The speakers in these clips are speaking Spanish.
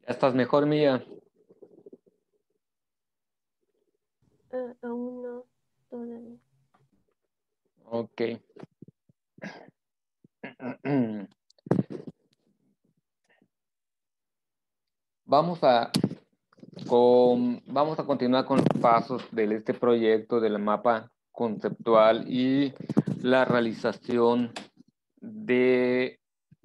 ¿Ya estás mejor, Mía? Aún no, todavía. Ok. Vamos a, vamos a continuar con los pasos de este proyecto del mapa conceptual y la realización de,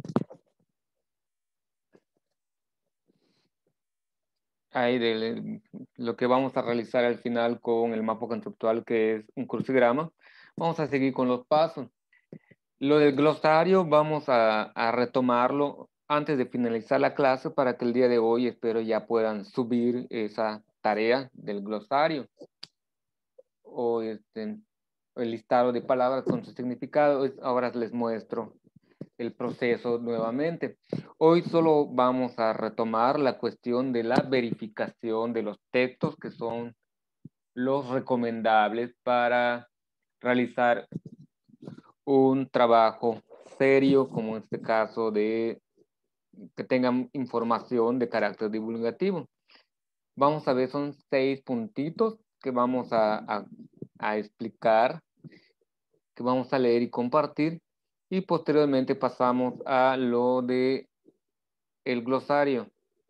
de lo que vamos a realizar al final con el mapa conceptual, que es un crucigrama. Vamos a seguir con los pasos. Lo del glosario vamos a retomarlo antes de finalizar la clase para que el día de hoy espero ya puedan subir esa tarea del glosario o el listado de palabras con su significado. Ahora les muestro el proceso nuevamente. Hoy solo vamos a retomar la cuestión de la verificación de los textos que son los recomendables para realizar un trabajo serio, como en este caso de que tengan información de carácter divulgativo. Vamos a ver, son 6 puntitos que vamos a explicar, que vamos a leer y compartir, y posteriormente pasamos a lo de el glosario.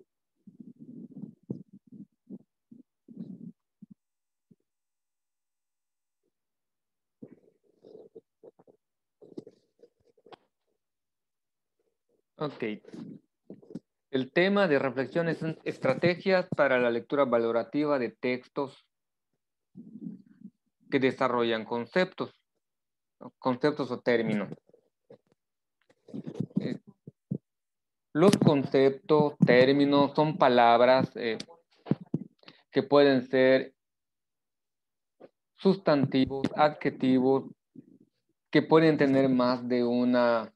Ok. El tema de reflexión es estrategias para la lectura valorativa de textos que desarrollan conceptos o términos. Eh, Los conceptos, términos, son palabras que pueden ser sustantivos, adjetivos, que pueden tener más de una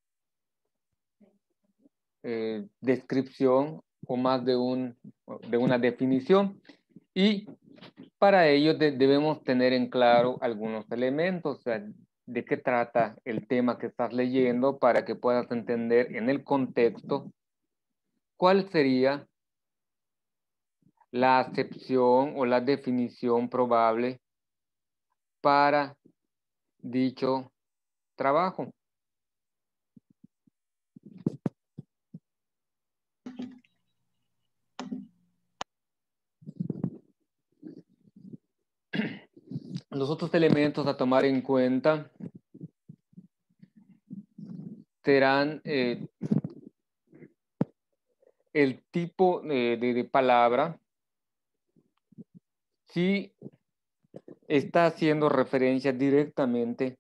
descripción o más de una definición. Y para ello debemos tener en claro algunos elementos, o sea, de qué trata el tema que estás leyendo para que puedas entender en el contexto cuál sería la acepción o la definición probable para dicho trabajo. Los otros elementos a tomar en cuenta serán el tipo de palabra, si está haciendo referencia directamente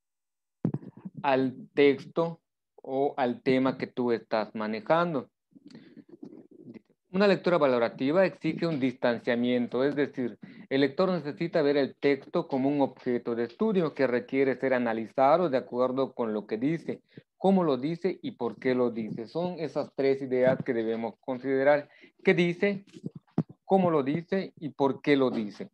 al texto o al tema que tú estás manejando. Una lectura valorativa exige un distanciamiento, es decir, el lector necesita ver el texto como un objeto de estudio que requiere ser analizado de acuerdo con lo que dice, cómo lo dice y por qué lo dice. Son esas 3 ideas que debemos considerar. ¿Qué dice? ¿Cómo lo dice? ¿Y por qué lo dice?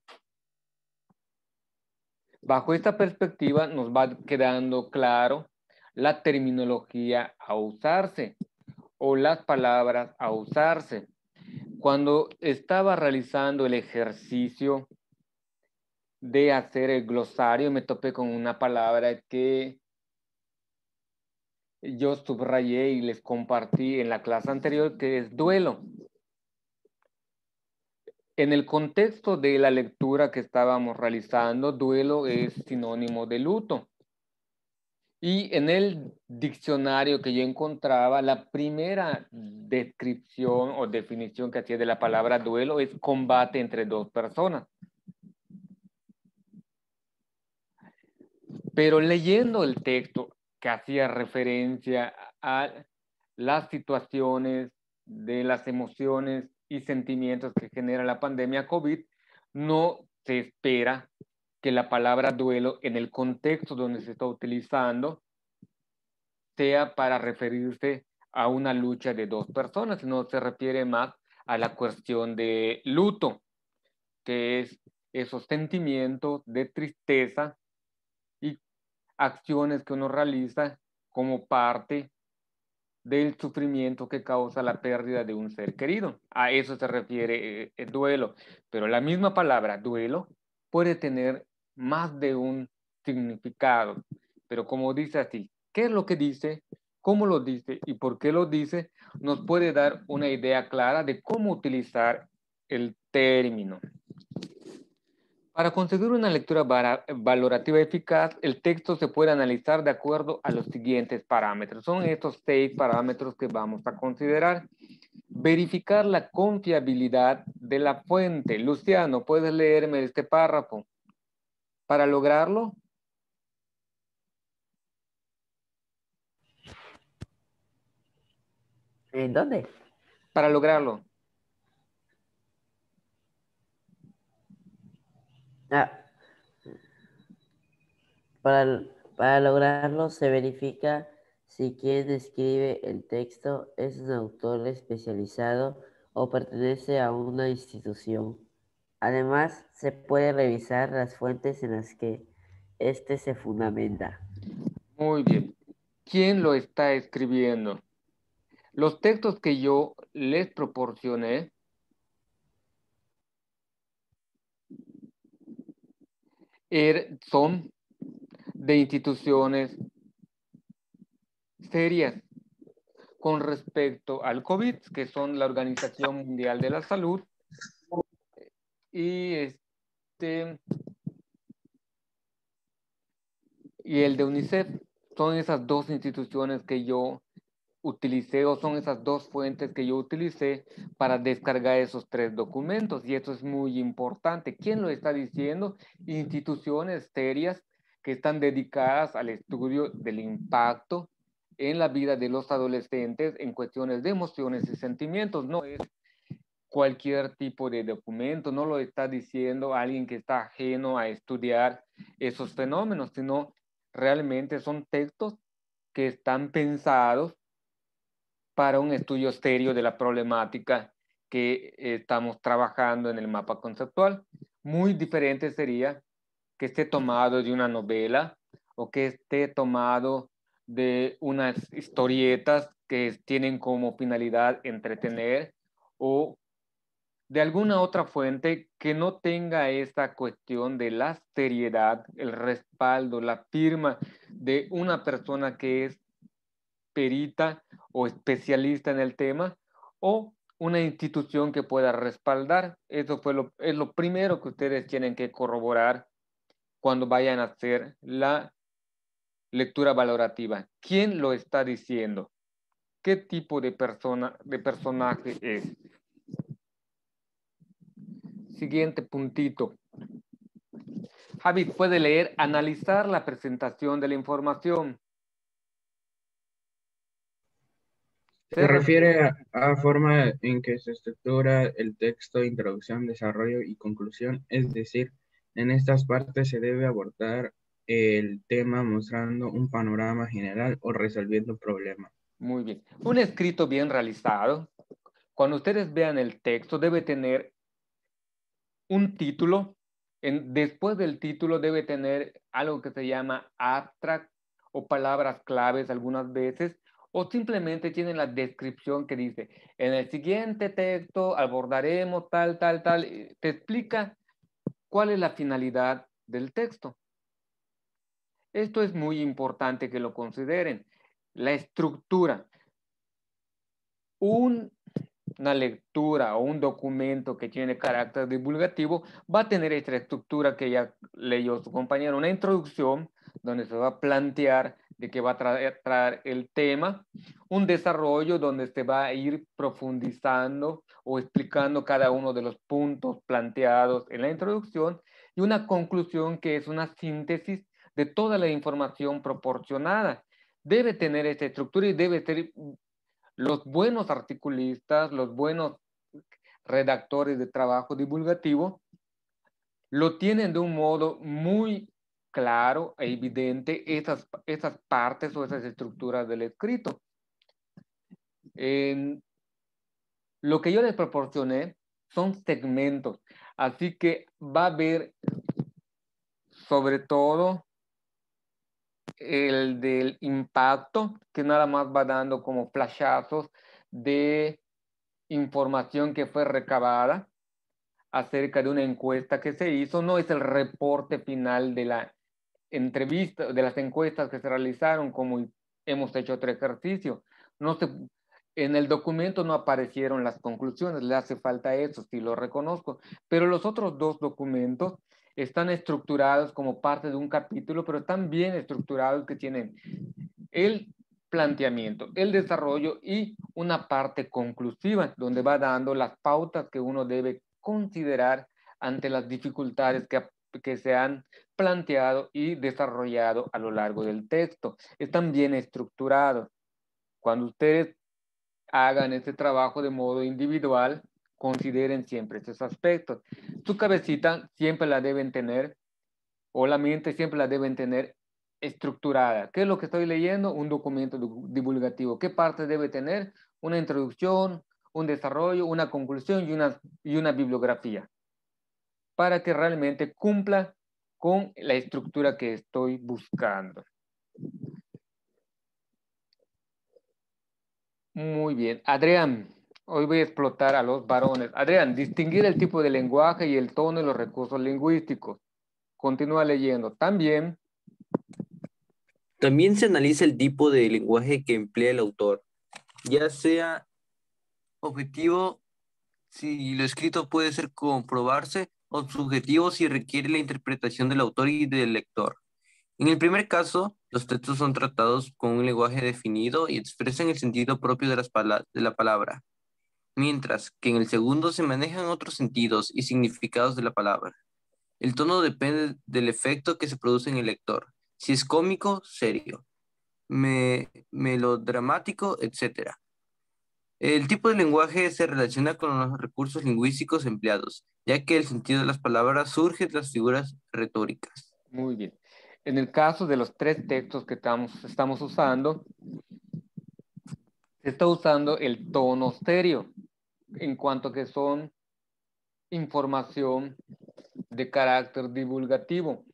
Bajo esta perspectiva nos va quedando claro la terminología a usarse o las palabras a usarse. Cuando estaba realizando el ejercicio de hacer el glosario, me topé con una palabra que yo subrayé y les compartí en la clase anterior, que es duelo. En el contexto de la lectura que estábamos realizando, duelo es sinónimo de luto. Y en el diccionario que yo encontraba, la primera descripción o definición que hacía de la palabra duelo es combate entre dos personas. Pero leyendo el texto que hacía referencia a las situaciones de las emociones y sentimientos que genera la pandemia COVID, no se espera que la palabra duelo en el contexto donde se está utilizando sea para referirse a una lucha de dos personas, sino se refiere más a la cuestión de luto, que es esos sentimientos de tristeza y acciones que uno realiza como parte del sufrimiento que causa la pérdida de un ser querido. A eso se refiere el duelo. Pero la misma palabra duelo puede tener más de un significado. Pero como dice así, ¿qué es lo que dice? ¿Cómo lo dice? ¿Y por qué lo dice? Nos puede dar una idea clara de cómo utilizar el término. Para conseguir una lectura valorativa eficaz, el texto se puede analizar de acuerdo a los siguientes parámetros. Son estos 6 parámetros que vamos a considerar. Verificar la confiabilidad de la fuente. Luciano, ¿puedes leerme este párrafo? Para lograrlo, ¿En dónde? para lograrlo. Ah, para, para lograrlo se verifica si quien escribe el texto es un autor especializado o pertenece a una institución. Además, se puede revisar las fuentes en las que éste se fundamenta. Muy bien. ¿Quién lo está escribiendo? Los textos que yo les proporcioné son de instituciones serias con respecto al COVID, que son la Organización Mundial de la Salud y, y el de UNICEF. Son esas dos instituciones que yo utilicé o son esas dos fuentes que yo utilicé para descargar esos 3 documentos y eso es muy importante. ¿Quién lo está diciendo? Instituciones serias que están dedicadas al estudio del impacto en la vida de los adolescentes en cuestiones de emociones y sentimientos. No es cualquier tipo de documento, no lo está diciendo alguien que está ajeno a estudiar esos fenómenos, sino realmente son textos que están pensados para un estudio serio de la problemática que estamos trabajando en el mapa conceptual. Muy diferente sería que esté tomado de una novela o que esté tomado de unas historietas que tienen como finalidad entretener o de alguna otra fuente que no tenga esta cuestión de la seriedad, el respaldo, la firma de una persona que es perita o especialista en el tema o una institución que pueda respaldar. Eso es lo primero que ustedes tienen que corroborar cuando vayan a hacer la lectura valorativa. ¿Quién lo está diciendo? ¿Qué tipo de personaje es? Siguiente puntito. Javi, puede leer, analizar la presentación de la información. Se Se refiere, refiere a forma en que se estructura el texto, introducción, desarrollo y conclusión, es decir, en estas partes se debe abordar el tema mostrando un panorama general o resolviendo un problema. muy bien, un escrito bien realizado, cuando ustedes vean el texto, debe tener un título. Después del título debe tener algo que se llama abstract o palabras claves algunas veces, o simplemente tiene la descripción que dice, en el siguiente texto abordaremos tal, tal, tal. Te explica cuál es la finalidad del texto. Esto es muy importante que lo consideren. La estructura. Una lectura o un documento que tiene carácter divulgativo va a tener esta estructura que ya leyó su compañero, una introducción donde se va a plantear de qué va a traer el tema, un desarrollo donde se va a ir profundizando o explicando cada uno de los puntos planteados en la introducción y una conclusión que es una síntesis de toda la información proporcionada. Debe tener esta estructura y debe ser los buenos articulistas, los buenos redactores de trabajo divulgativo, lo tienen de un modo muy claro e evidente esas partes o esas estructuras del escrito. Lo que yo les proporcioné son segmentos, así que va a haber sobre todo el del impacto, que nada más va dando como flashazos de información que fue recabada acerca de una encuesta que se hizo. No es el reporte final de la entrevista, de las encuestas que se realizaron, como hemos hecho otro ejercicio. No se, en el documento no aparecieron las conclusiones, le hace falta eso, sí lo reconozco, pero los otros dos documentos están estructurados como parte de un capítulo, pero están bien estructurados, que tienen el planteamiento, el desarrollo y una parte conclusiva, donde va dando las pautas que uno debe considerar ante las dificultades que se han planteado y desarrollado a lo largo del texto. Están bien estructurados. Cuando ustedes hagan este trabajo de modo individual, consideren siempre estos aspectos. Su cabecita siempre la deben tener, o la mente siempre la deben tener estructurada. ¿Qué es lo que estoy leyendo? Un documento divulgativo. ¿Qué parte debe tener? Una introducción, un desarrollo, una conclusión y una bibliografía, para que realmente cumpla con la estructura que estoy buscando. Muy bien. Adrián, hoy voy a explotar a los varones. Adrián, distinguir el tipo de lenguaje y el tono y los recursos lingüísticos. Continúa leyendo. También se analiza el tipo de lenguaje que emplea el autor, ya sea objetivo si lo escrito puede ser comprobarse, o subjetivo si requiere la interpretación del autor y del lector. En el primer caso, los textos son tratados con un lenguaje definido y expresan el sentido propio de la palabra, mientras que en el segundo se manejan otros sentidos y significados de la palabra. El tono depende del efecto que se produce en el lector, si es cómico, serio, melodramático, etc. El tipo de lenguaje se relaciona con los recursos lingüísticos empleados, ya que el sentido de las palabras surge de las figuras retóricas. muy bien. En el caso de los tres textos que estamos usando, se está usando el tono estéreo, en cuanto que son información de carácter divulgativo,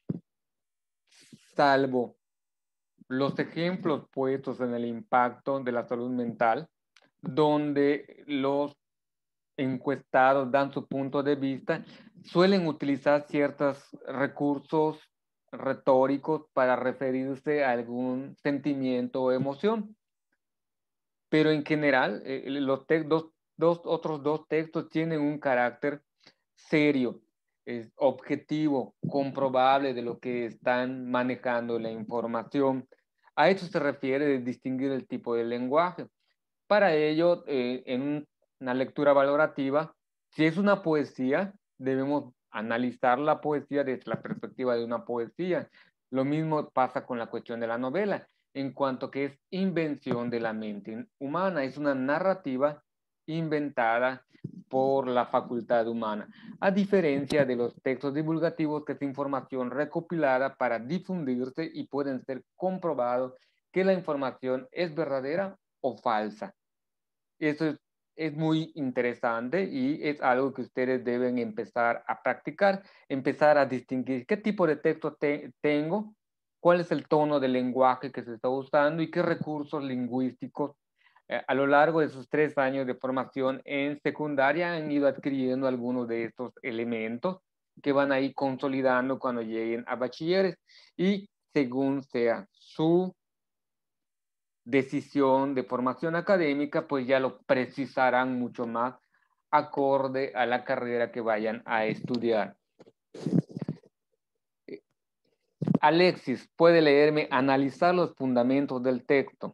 salvo los ejemplos puestos en el impacto de la salud mental, donde los encuestados dan su punto de vista, suelen utilizar ciertos recursos retóricos para referirse a algún sentimiento o emoción. Pero en general, otros dos textos tienen un carácter serio, objetivo, comprobable de lo que están manejando la información. A eso se refiere de distinguir el tipo de lenguaje. Para ello, en una lectura valorativa, si es una poesía, debemos analizar la poesía desde la perspectiva de una poesía. Lo mismo pasa con la cuestión de la novela, en cuanto que es invención de la mente humana, es una narrativa inventada por la facultad humana, a diferencia de los textos divulgativos, que es información recopilada para difundirse y pueden ser comprobados que la información es verdadera o falsa. Eso es muy interesante y es algo que ustedes deben empezar a practicar, empezar a distinguir qué tipo de texto tengo, cuál es el tono del lenguaje que se está usando y qué recursos lingüísticos a lo largo de sus 3 años de formación en secundaria han ido adquiriendo algunos de estos elementos que van a ir consolidando cuando lleguen a bachilleres, y según sea su decisión de formación académica, pues ya lo precisarán mucho más acorde a la carrera que vayan a estudiar. Alexis, ¿puede leerme analizar los fundamentos del texto?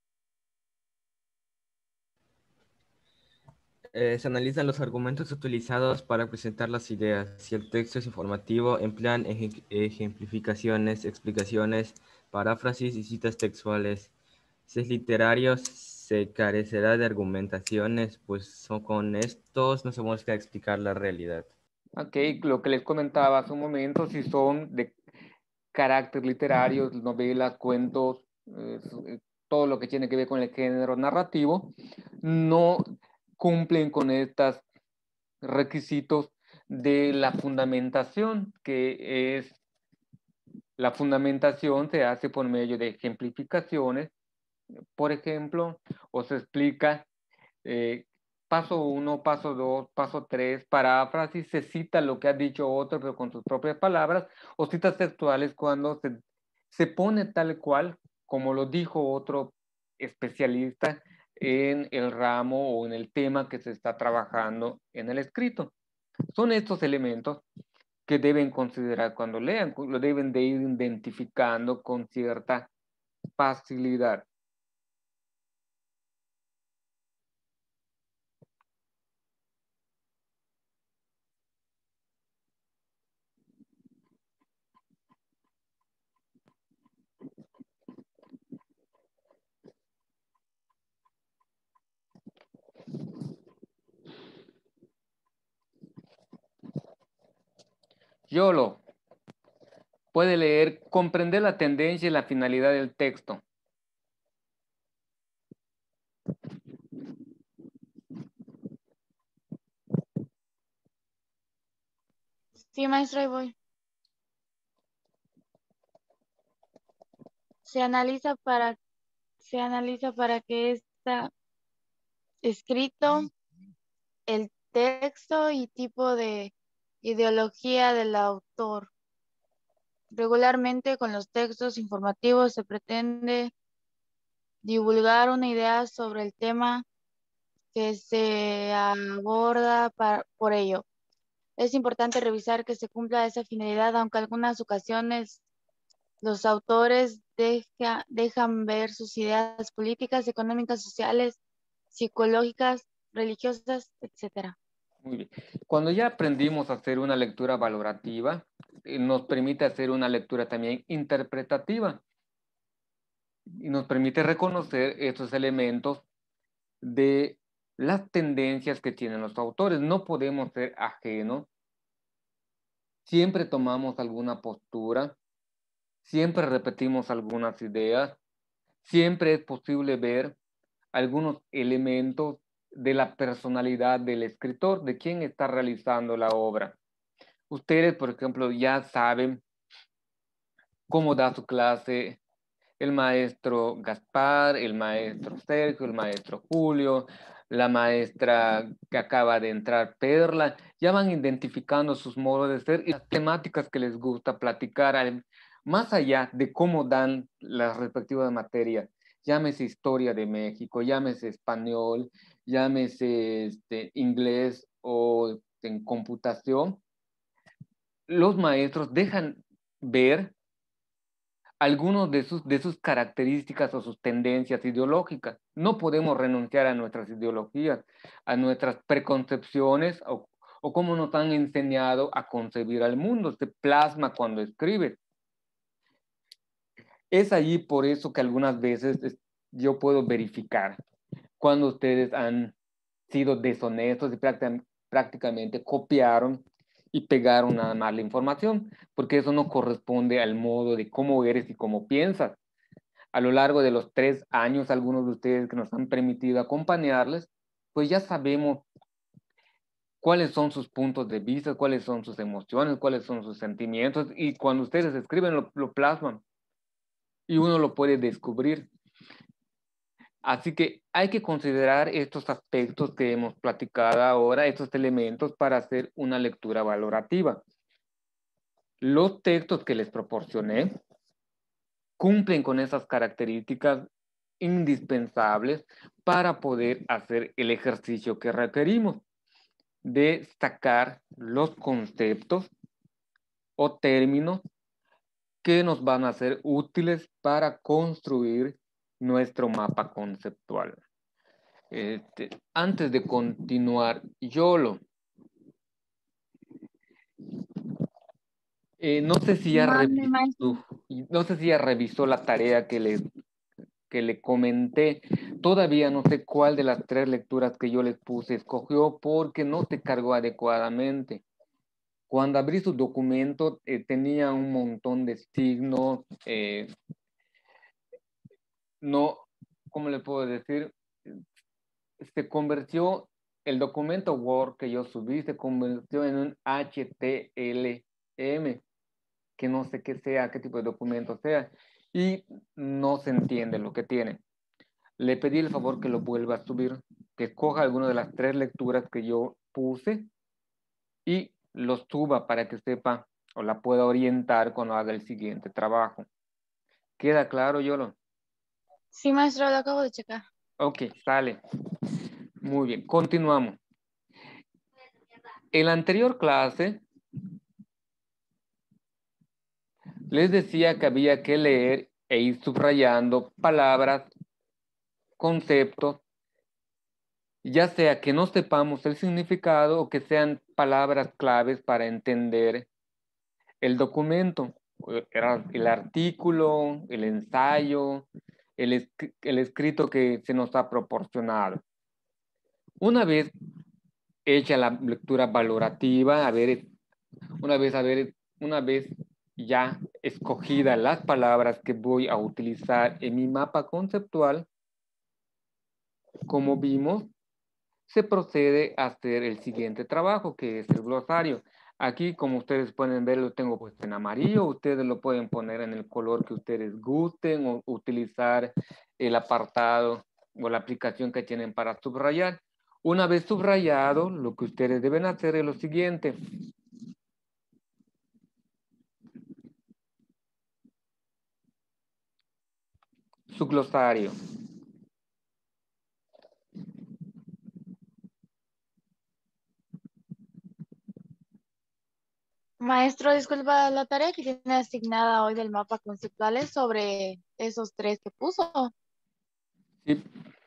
Se analizan los argumentos utilizados para presentar las ideas. Si el texto es informativo, emplean ejemplificaciones, explicaciones, paráfrasis y citas textuales. Si es literario, se carecerá de argumentaciones, pues con estos no se busca explicar la realidad. Ok, lo que les comentaba hace un momento, si son de carácter literario, novelas, cuentos, todo lo que tiene que ver con el género narrativo, no cumplen con estos requisitos de la fundamentación, que es La fundamentación se hace por medio de ejemplificaciones, por ejemplo, o se explica paso 1, paso 2, paso 3, paráfrasis, se cita lo que ha dicho otro, pero con sus propias palabras, o citas textuales cuando se pone tal cual, como lo dijo otro especialista en el ramo o en el tema que se está trabajando en el escrito. Son estos elementos que deben considerar cuando lean, lo deben de ir identificando con cierta facilidad. Yolo puede leer, comprender la tendencia y la finalidad del texto. Sí, maestro, ahí voy. Se analiza para que está escrito, el texto y tipo de ideología del autor. Regularmente con los textos informativos se pretende divulgar una idea sobre el tema que se aborda por ello. Es importante revisar que se cumpla esa finalidad, aunque en algunas ocasiones los autores dejan ver sus ideas políticas, económicas, sociales, psicológicas, religiosas, etc. Muy bien. Cuando ya aprendimos a hacer una lectura valorativa, nos permite hacer una lectura también interpretativa y nos permite reconocer estos elementos de las tendencias que tienen los autores. No podemos ser ajenos. Siempre tomamos alguna postura, siempre repetimos algunas ideas, siempre es posible ver algunos elementos de la personalidad del escritor, de quien está realizando la obra. Ustedes, por ejemplo, ya saben cómo da su clase el maestro Gaspar, el maestro Sergio, el maestro Julio, la maestra que acaba de entrar, Perla, ya van identificando sus modos de ser y las temáticas que les gusta platicar, más allá de cómo dan las respectivas materias, llámese historia de México, llámese español, llámese inglés o en computación, los maestros dejan ver algunos de sus características o sus tendencias ideológicas. No podemos renunciar a nuestras ideologías, a nuestras preconcepciones o cómo nos han enseñado a concebir al mundo. Se plasma cuando escribe. Es allí por eso que algunas veces yo puedo verificar cuando ustedes han sido deshonestos y prácticamente copiaron y pegaron nada más la información, porque eso no corresponde al modo de cómo eres y cómo piensas. A lo largo de los 3 años, algunos de ustedes que nos han permitido acompañarles, pues ya sabemos cuáles son sus puntos de vista, cuáles son sus emociones, cuáles son sus sentimientos, y cuando ustedes escriben lo plasman y uno lo puede descubrir. Así que hay que considerar estos aspectos que hemos platicado ahora, estos elementos para hacer una lectura valorativa. Los textos que les proporcioné cumplen con esas características indispensables para poder hacer el ejercicio que requerimos de sacar los conceptos o términos que nos van a ser útiles para construir nuestro mapa conceptual. Antes de continuar, Yolo, no sé si ya Mande, maestro. no sé si ya revisó la tarea que le comenté. Todavía no sé cuál de las 3 lecturas que yo les puse escogió porque no se cargó adecuadamente. Cuando abrí su documento tenía un montón de signos, no, ¿cómo le puedo decir? Se convirtió, el documento Word que yo subí se convirtió en un HTML. que no sé qué sea, qué tipo de documento sea, y no se entiende lo que tiene. Le pedí el favor que lo vuelva a subir, que escoja alguna de las 3 lecturas que yo puse y lo suba para que sepa o la pueda orientar cuando haga el siguiente trabajo. ¿Queda claro, Yolo? Sí, maestro, lo acabo de checar. Ok, sale. Muy bien, continuamos. En la anterior clase les decía que había que leer e ir subrayando palabras, conceptos, ya sea que no sepamos el significado o que sean palabras claves para entender el documento, el artículo, el ensayo, el escrito que se nos ha proporcionado. Una vez hecha la lectura valorativa, una vez ya escogidas las palabras que voy a utilizar en mi mapa conceptual, como vimos, se procede a hacer el siguiente trabajo, que es el glosario. Aquí, como ustedes pueden ver, lo tengo puesto en amarillo. Ustedes lo pueden poner en el color que ustedes gusten o utilizar el apartado o la aplicación que tienen para subrayar. Una vez subrayado, lo que ustedes deben hacer es lo siguiente. Su glosario. Maestro, disculpa, la tarea que tiene asignada hoy del mapa conceptual es sobre esos 3 que puso. Sí,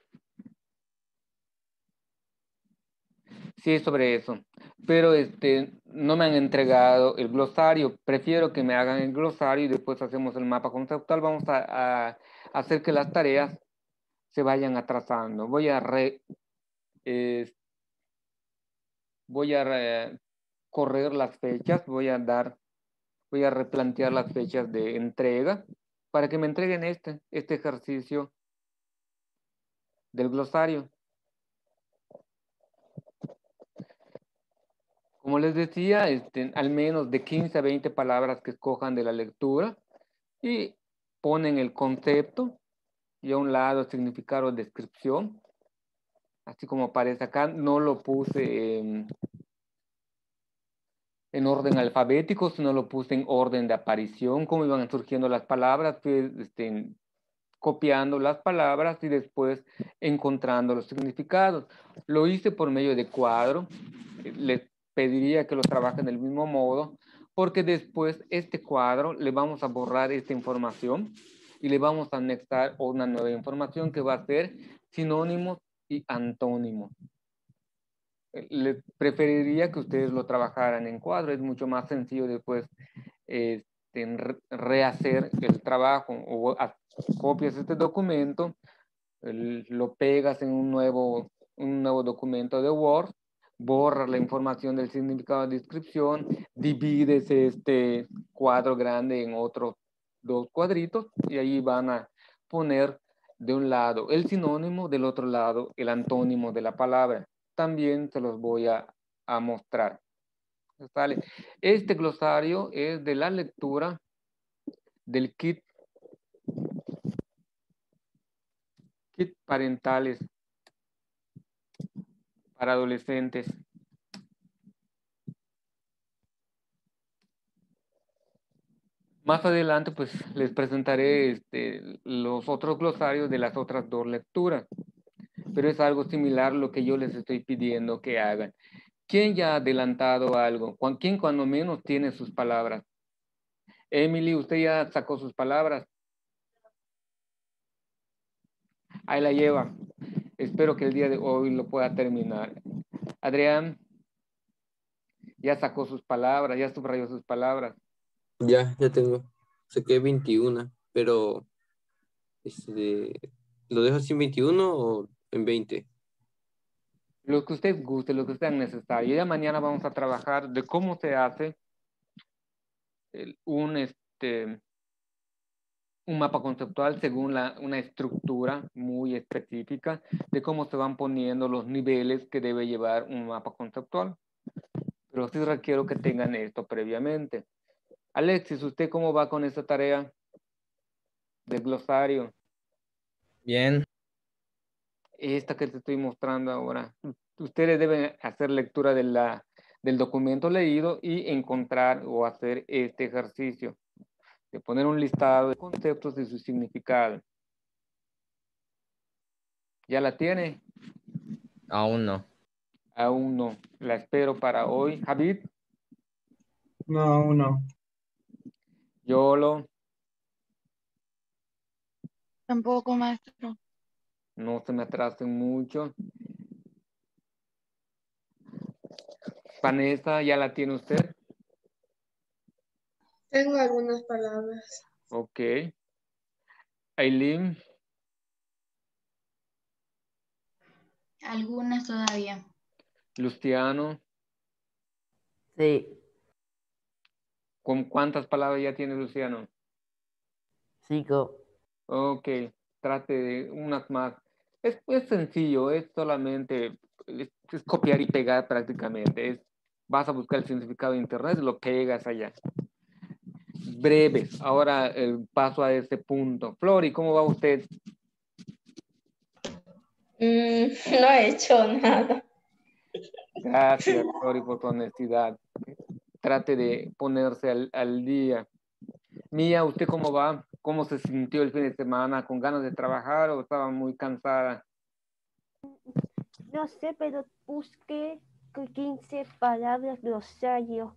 sí, es sobre eso. Pero no me han entregado el glosario. Prefiero que me hagan el glosario y después hacemos el mapa conceptual. Vamos a hacer que las tareas se vayan atrasando. Voy a correr las fechas, voy a replantear las fechas de entrega para que me entreguen este ejercicio del glosario. Como les decía, al menos de 15 a 20 palabras que escojan de la lectura y ponen el concepto y a un lado significado o descripción, así como aparece acá. No lo puse en orden alfabético, sino lo puse en orden de aparición, como iban surgiendo las palabras, pues, copiando las palabras y después encontrando los significados. Lo hice por medio de cuadro. Les pediría que lo trabajen del mismo modo, porque después este cuadro le vamos a borrar esta información y le vamos a anexar una nueva información que va a ser sinónimos y antónimos. Les preferiría que ustedes lo trabajaran en cuadro, es mucho más sencillo después rehacer el trabajo, o copias este documento, lo pegas en un nuevo documento de Word, borras la información del significado de descripción, divides este cuadro grande en otros 2 cuadritos y ahí van a poner de un lado el sinónimo, del otro lado el antónimo de la palabra. También se los voy a mostrar. ¿Sale? Este glosario es de la lectura del kit parentales para adolescentes. Más adelante, pues, les presentaré los otros glosarios de las otras 2 lecturas, pero es algo similar a lo que yo les estoy pidiendo que hagan. ¿Quién ya ha adelantado algo? ¿Quién cuando menos tiene sus palabras? Emily, ¿usted ya sacó sus palabras? Ahí la lleva. Espero que el día de hoy lo pueda terminar. Adrián, ya sacó sus palabras, ya subrayó sus palabras. Ya tengo. Saqué 21, pero ¿lo dejo así en 21 o en 20? Lo que usted guste, lo que sea necesario. Ya mañana vamos a trabajar de cómo se hace un mapa conceptual según una estructura muy específica de cómo se van poniendo los niveles que debe llevar un mapa conceptual. Pero sí requiero que tengan esto previamente. Alexis, ¿usted cómo va con esta tarea del glosario? Bien. Esta que te estoy mostrando ahora. Ustedes deben hacer lectura del documento leído y encontrar o hacer este ejercicio de poner un listado de conceptos y su significado. ¿Ya la tiene? Aún no. Aún no. La espero para hoy. Javid, No, aún no. Yolo, Tampoco, maestro. no se me atrasen mucho. Vanessa, ¿ya la tiene usted? Tengo algunas palabras. Ok. Aileen, Algunas todavía. Luciano, Sí, ¿con cuántas palabras ya tiene Luciano? 5. Ok, trate de unas más. Es sencillo, es solamente es copiar y pegar prácticamente. Vas a buscar el significado de internet, lo pegas allá. Breves. Ahora paso a ese punto. Flori, ¿cómo va usted? No he hecho nada. Gracias, Flori, por tu honestidad. Trate de ponerse al día. Mía, ¿usted cómo va? ¿Cómo se sintió el fin de semana? ¿Con ganas de trabajar o estaba muy cansada? No sé, pero busqué 15 palabras glosario.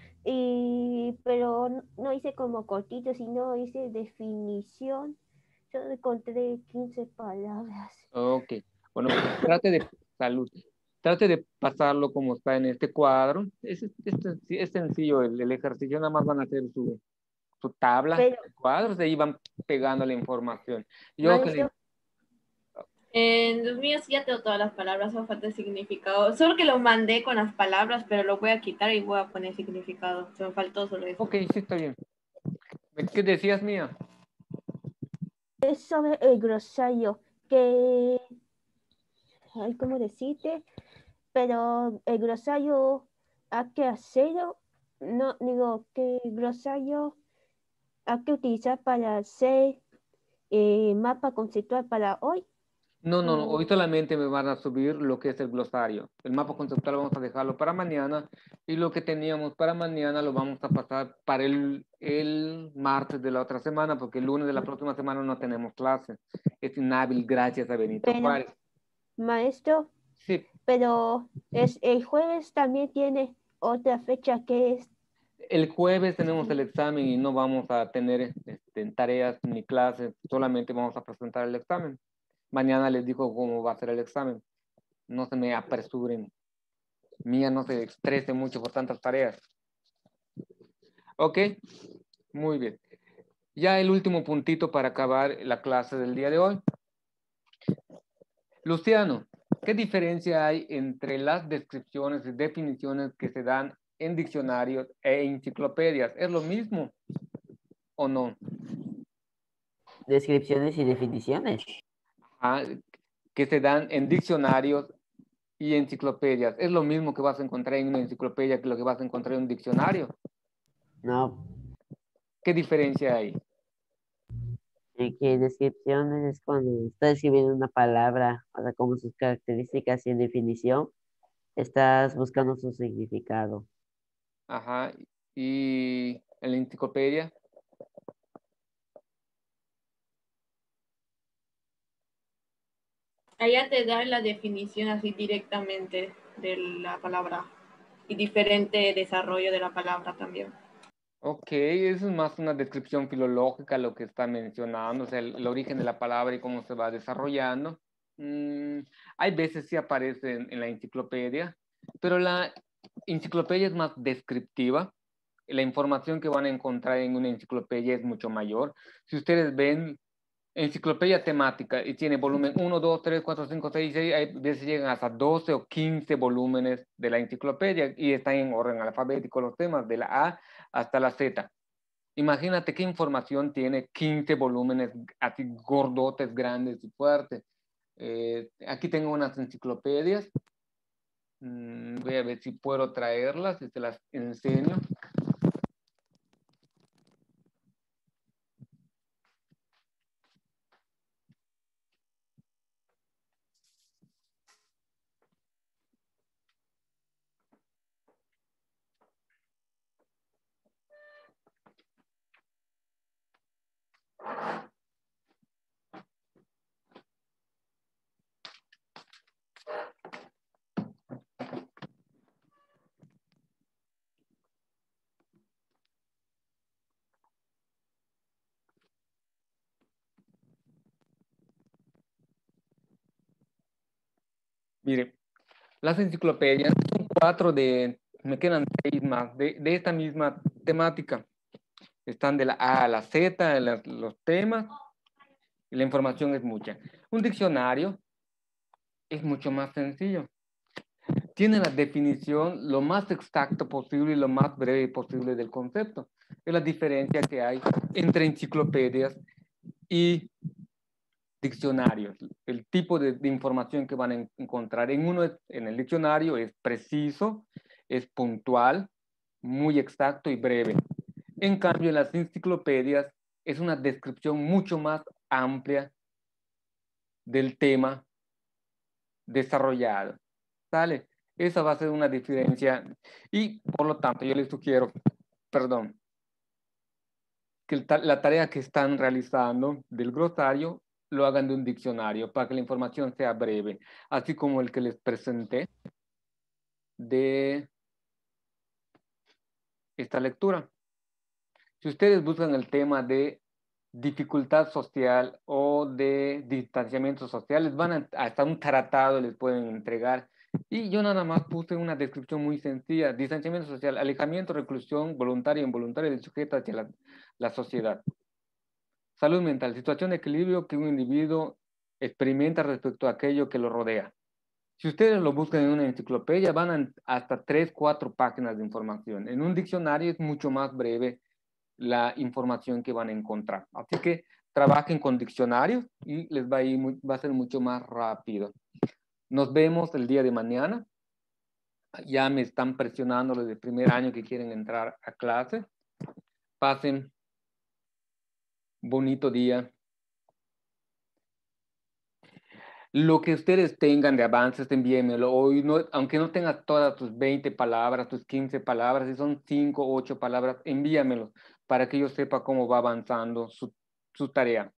Pero no hice como cortito, sino hice definición. Yo encontré 15 palabras. Ok. Bueno, trate de salud. Trate de pasarlo como está en este cuadro. Es sencillo el ejercicio, nada más van a hacer su tabla Pero, de cuadros, de ahí van pegando la información. Yo que maestro, En los míos ya tengo todas las palabras, solo falta el significado. Solo que lo mandé con las palabras, pero lo voy a quitar y voy a poner significado. Se me faltó solo eso. Ok, sí, está bien. ¿Qué decías, Mía? es sobre el glosario, que, ay, ¿cómo decirte? Pero el glosario hay que hacerlo, no, digo, que el glosario hay que utilizar para hacer mapa conceptual para hoy. No, hoy solamente me van a subir lo que es el glosario. El mapa conceptual vamos a dejarlo para mañana y lo que teníamos para mañana lo vamos a pasar para el martes de la otra semana porque el lunes de la próxima semana no tenemos clase. Es inhábil gracias a Benito Pero, Juárez. maestro, Sí, pero el jueves también tiene otra fecha que es, el jueves tenemos el examen y no vamos a tener tareas ni clases, solamente vamos a presentar el examen. Mañana les digo cómo va a ser el examen. No se me apresuren. Mía no se estrese mucho por tantas tareas. Ok, muy bien. Ya el último puntito para acabar la clase del día de hoy. Luciano, ¿qué diferencia hay entre las descripciones y definiciones que se dan en diccionarios e enciclopedias? ¿Es lo mismo o no? Descripciones y definiciones. Ah, que se dan en diccionarios y enciclopedias. ¿Es lo mismo que vas a encontrar en una enciclopedia que lo que vas a encontrar en un diccionario? No, ¿Qué diferencia hay? que descripciones es cuando estás escribiendo una palabra, o sea, como sus características y en definición, estás buscando su significado. Ajá. Y en la enciclopedia. Allá te da la definición así directamente de la palabra y diferente desarrollo de la palabra también. Ok, eso es más una descripción filológica lo que está mencionando, o sea, el origen de la palabra y cómo se va desarrollando. Hay veces sí aparece en la enciclopedia, pero la enciclopedia es más descriptiva. La información que van a encontrar en una enciclopedia es mucho mayor. Si ustedes ven enciclopedia temática y tiene volumen 1, 2, 3, 4, 5, 6, 6, hay veces llegan hasta 12 o 15 volúmenes de la enciclopedia y están en orden alfabético los temas, de la A hasta la Z. Imagínate qué información tiene 15 volúmenes así gordotes, grandes y fuertes. Aquí tengo unas enciclopedias. Voy a ver si puedo traerlas y te las enseño. Mire, las enciclopedias son 4 me quedan 6 más, de esta misma temática. Están de la A a la Z, los temas, y la información es mucha. Un diccionario es mucho más sencillo. Tiene la definición lo más exacta posible y lo más breve posible del concepto. Es la diferencia que hay entre enciclopedias y diccionarios. El tipo de información que van a encontrar en el diccionario es preciso, es puntual, muy exacto y breve. En cambio, en las enciclopedias es una descripción mucho más amplia del tema desarrollado. ¿Sale? Esa va a ser una diferencia y por lo tanto yo les sugiero, perdón, que la tarea que están realizando del glosario lo hagan de un diccionario para que la información sea breve, así como el que les presenté de esta lectura. Si ustedes buscan el tema de dificultad social o de distanciamiento social, les van hasta un tratado les pueden entregar. Y yo nada más puse una descripción muy sencilla: distanciamiento social, alejamiento, reclusión voluntaria e involuntaria del sujeto hacia la sociedad. Salud mental, situación de equilibrio que un individuo experimenta respecto a aquello que lo rodea. Si ustedes lo buscan en una enciclopedia, van hasta 3, 4 páginas de información. En un diccionario es mucho más breve la información que van a encontrar. Así que trabajen con diccionarios y les va a ser mucho más rápido. Nos vemos el día de mañana. Ya me están presionando desde el primer año que quieren entrar a clase. Pasen bonito día. Lo que ustedes tengan de avances, envíenmelo hoy, aunque no tengas todas tus 20 palabras, tus 15 palabras, si son 5 o 8 palabras, envíamelos para que yo sepa cómo va avanzando su tarea.